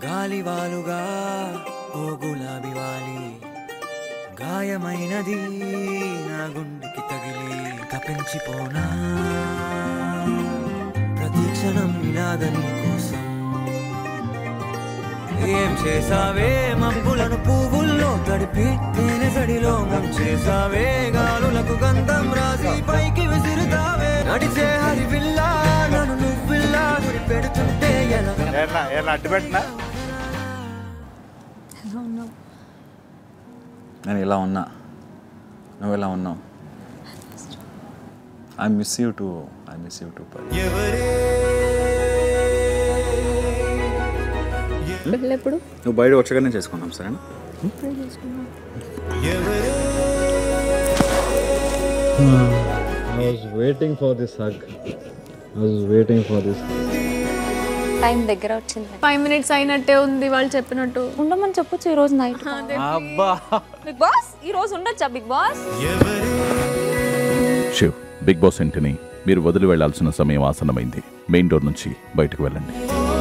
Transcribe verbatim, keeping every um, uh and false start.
గాలివాలుగా ఓ గులాబీ వాలి గాయమైనది నా గుండెకి తగిలి తప్పించిపోనా ప్రతిక్షణం ఇలాగని కోసం ఏం చేసావే మబ్బులను పువ్వుల్లో తడిపి తేనె సడిలో ముంచేసావే గాలులకు గంధం రాసి పైకి విసిరుతావే నడిచే హరివిల్లా నన్ను నువ్విల్లా గురి పెడుతుంటే ఎలా అడ్డు పెట్టినా నేను ఇలా ఉన్నా నువ్వు ఎలా ఉన్నావు I miss you too I miss you too ఎప్పుడు నువ్వు బయట వచ్చగానే చేసుకున్నాం సరేనా I was waiting for this hug. I was waiting for this. Time దగ్గర వచ్చింది. ఫైవ్ మినిట్స్ అయినట్టే ఉంది వాళ్ళు చెప్పినట్టు. ఉండమని చెప్పొచ్చు ఈ రోజు నైట్. అబ్బా బిగ్ బాస్ ఈ రోజు ఉండొచ్చా బిగ్ బాస్? బిగ్ బాస్ ఇంటిని మీరు వదిలి వెళ్లాల్సిన సమయం ఆసన్నమైంది. మెయిన్ డోర్ నుంచి బయటకు వెళ్ళండి.